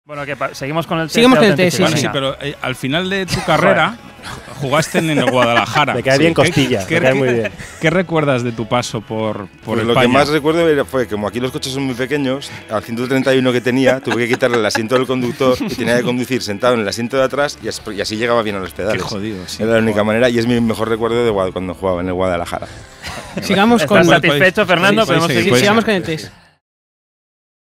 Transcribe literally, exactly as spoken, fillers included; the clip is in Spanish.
Bueno, que seguimos con el test. Seguimos con el test, sí, sí, sí, pero eh, al final de tu carrera jugaste en el Guadalajara. Me cae bien Costilla, ¿Qué, me cae qué, muy bien. ¿Qué recuerdas de tu paso por, por pues España? Lo que más recuerdo fue que como aquí los coches son muy pequeños, al ciento treinta y uno que tenía tuve que quitarle el asiento del conductor y tenía que conducir sentado en el asiento de atrás y así, y así llegaba bien a los pedales. Qué jodido, sí. Era la única joder. manera y es mi mejor recuerdo de cuando jugaba en el Guadalajara. Sigamos ¿Estás con... satisfecho, Fernando? Podéis Podemos seguir, seguir. podéis Sigamos seguir. con el test.